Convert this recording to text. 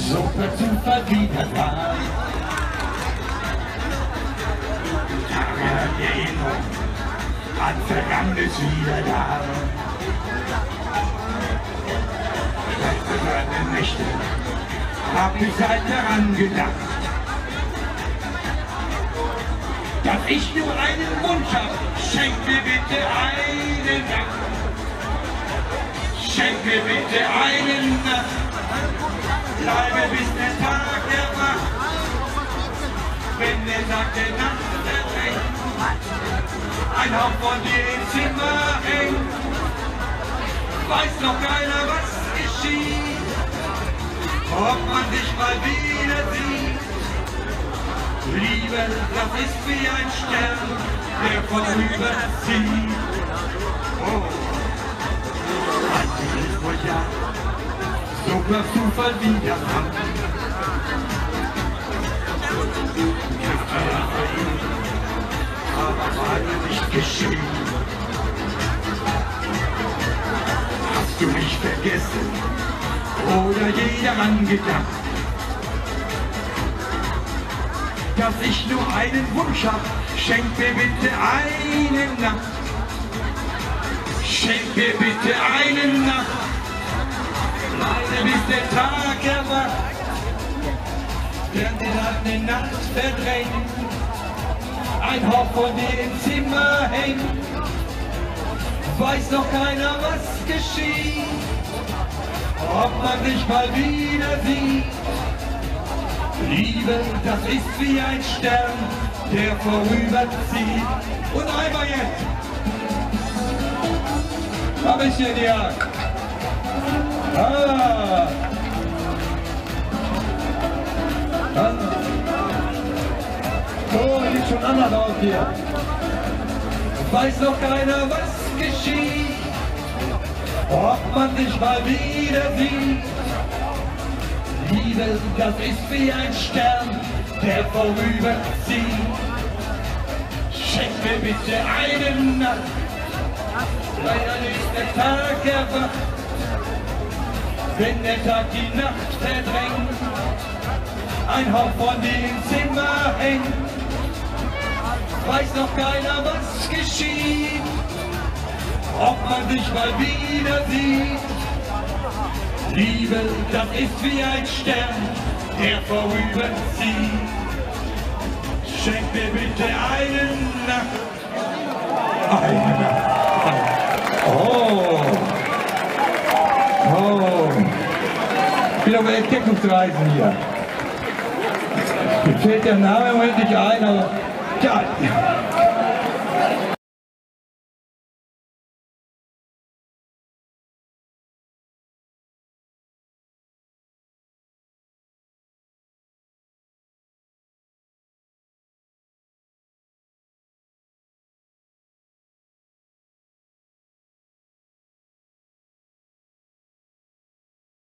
so per Zufall wieder da. Tage Erinnerung an Vergangenes wieder da. Seit vergangenen Nächten hab ich seit daran gedacht, dass ich nur einen Wunsch hab. Schenk mir bitte eine Nacht. Schenk mir bitte eine Nacht. Bleibe bis der Tag erwacht. Wenn der Tag der Nacht verdrängt, ein Hauch von dir ins Zimmer hängt, weiß noch keiner, was geschieht, ob man dich mal wieder sieht. Liebe, das ist wie ein Stern, der vorüberzieht. Oh, eigentlich vor Jahren, so per Zufall wieder an. Aber war dir nicht geschehen. Hast du mich vergessen oder je daran gedacht, dass ich nur einen Wunsch hab? Schenk mir bitte eine Nacht. Schenk mir bitte eine Nacht. Bleibe bis der Tag erwacht. Während die Nacht verdrängt, ein Hauch von dir im Zimmer hängt, weiß noch keiner, was geschieht, ob man dich mal wieder sieht. Liebe, das ist wie ein Stern, der vorüberzieht. Und einmal jetzt. Hab ich hier die Hand. Ah. Oh, sieht schon anders aus hier. Weiß noch keiner, was geschieht, ob man dich mal wieder sieht. Liebe, das ist wie ein Stern, der vorüberzieht. Schenk mir bitte eine Nacht, weil dann ist der Tag erwacht. Wenn der Tag die Nacht verdrängt, ein Hauch von dir im Zimmer hängt, weiß noch keiner, was geschieht, ob man dich mal wieder sieht. Liebe, das ist wie ein Stern, der vorüberzieht. Schenk mir bitte eine Nacht. Eine Nacht. Oh. Oh. Ich bin auf Entdeckungsreisen hier. Mir fällt der Name im Moment nicht ein, aber ja.